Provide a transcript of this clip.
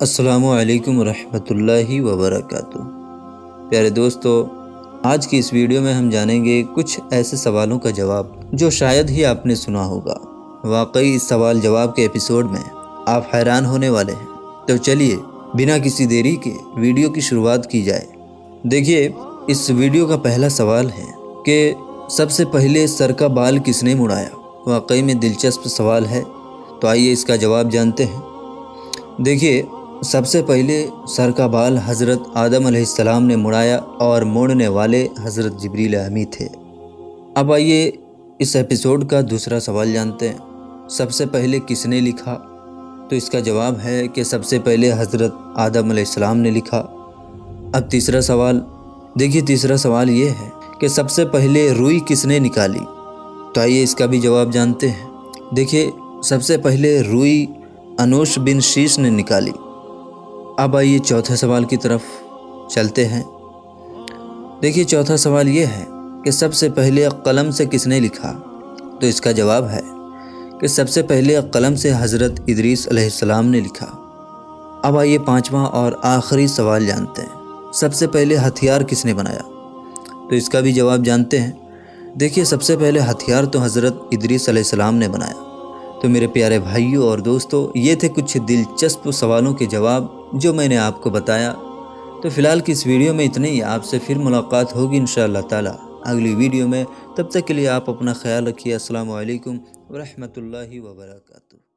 السلام علیکم ورحمۃ اللہ وبرکاتہ۔ پیارے دوستو، آج کی اس ویڈیو میں ہم جانیں گے کچھ ایسے سوالوں کا جواب جو شاید ہی آپ نے سنا ہوگا۔ واقعی اس سوال جواب کے ایپیسوڈ میں آپ حیران ہونے والے ہیں۔ تو چلیے بنا کسی دیری کے ویڈیو کی شروعات کی جائے۔ دیکھیے، اس ویڈیو کا پہلا سوال ہے کہ سب سے پہلے سر کا بال کس نے مڑایا؟ واقعی میں دلچسپ سوال ہے، تو آئیے اس کا جواب جانتے ہیں۔ دیکھیے، سب سے پہلے سر کا بال حضرت آدم علیہ السلام نے مڑایا اور موڑنے والے حضرت جبریل امی تھے۔ اب آئیے اس ایپیسوڈ کا دوسرا سوال جانتے ہیں۔ سب سے پہلے کس نے لکھا؟ تو اس کا جواب ہے کہ سب سے پہلے حضرت آدم علیہ السلام نے لکھا۔ اب تیسرا سوال، دیکھیے تیسرا سوال یہ ہے کہ سب سے پہلے روئی کس نے نکالی؟ تو آئیے اس کا بھی جواب جانتے ہیں۔ دیکھیے، سب سے پہلے روئی انوش بن شیش نے نکالی۔ اب آئیے چوتھے سوال کی طرف چلتے ہیں۔ دیکھیے چوتھا سوال یہ ہے کہ سب سے پہلے قلم سے کس نے لکھا؟ تو اس کا جواب ہے کہ سب سے پہلے قلم سے حضرت ادریس علیہ السلام نے لکھا۔ اب آئیے پانچواں اور آخری سوال جانتے ہیں۔ سب سے پہلے ہتھیار کس نے بنایا؟ تو اس کا بھی جواب جانتے ہیں۔ دیکھیے، سب سے پہلے ہتھیار تو حضرت ادریس علیہ السلام نے بنایا۔ تو میرے پیارے بھائیوں اور دوستو، یہ تھے کچھ دلچسپ سوالوں کے جواب جو میں نے آپ کو بتایا۔ تو فی الحال کی اس ویڈیو میں اتنے ہی۔ آپ سے پھر ملاقات ہوگی انشاءاللہ تعالی اگلی ویڈیو میں۔ تب تک کے لیے آپ اپنا خیال رکھیے۔ السلام علیکم ورحمۃ اللہ وبرکاتہ۔